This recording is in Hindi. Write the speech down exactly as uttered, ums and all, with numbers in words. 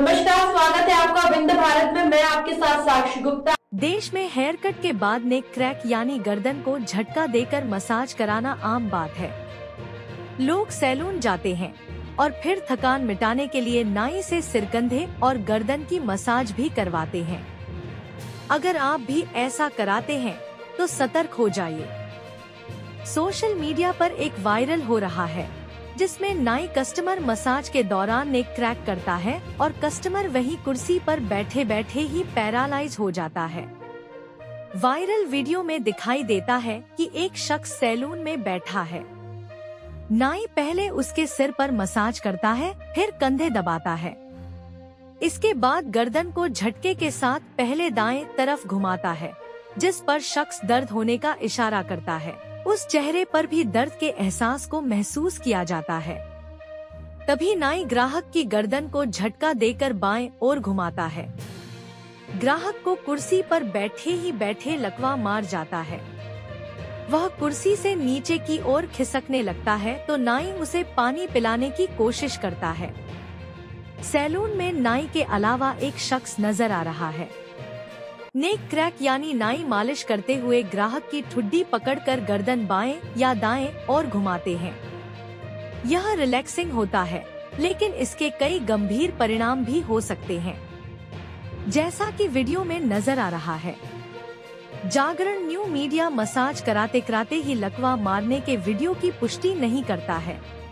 नमस्कार, स्वागत है आपका विंद भारत में। मैं आपके साथ साक्षी गुप्ता। देश में हेयर कट के बाद नेक क्रैक यानी गर्दन को झटका देकर मसाज कराना आम बात है। लोग सैलून जाते हैं और फिर थकान मिटाने के लिए नाई से सिरकंधे और गर्दन की मसाज भी करवाते हैं। अगर आप भी ऐसा कराते हैं तो सतर्क हो जाइए। सोशल मीडिया पर एक वायरल हो रहा है जिसमें नाई कस्टमर मसाज के दौरान नेक क्रैक करता है और कस्टमर वही कुर्सी पर बैठे बैठे ही पैरालाइज हो जाता है। वायरल वीडियो में दिखाई देता है कि एक शख्स सैलून में बैठा है। नाई पहले उसके सिर पर मसाज करता है, फिर कंधे दबाता है। इसके बाद गर्दन को झटके के साथ पहले दाएं तरफ घुमाता है, जिस पर शख्स दर्द होने का इशारा करता है। उस चेहरे पर भी दर्द के एहसास को महसूस किया जाता है। तभी नाई ग्राहक की गर्दन को झटका देकर बाएं ओर घुमाता है। ग्राहक को कुर्सी पर बैठे ही बैठे लकवा मार जाता है। वह कुर्सी से नीचे की ओर खिसकने लगता है तो नाई उसे पानी पिलाने की कोशिश करता है। सैलून में नाई के अलावा एक शख्स नजर आ रहा है। नेक क्रैक यानी नाई मालिश करते हुए ग्राहक की ठुड्डी पकड़कर गर्दन बाएं या दाएं और घुमाते हैं। यह रिलैक्सिंग होता है, लेकिन इसके कई गंभीर परिणाम भी हो सकते हैं, जैसा कि वीडियो में नजर आ रहा है। जागरण न्यू मीडिया मसाज कराते कराते ही लकवा मारने के वीडियो की पुष्टि नहीं करता है।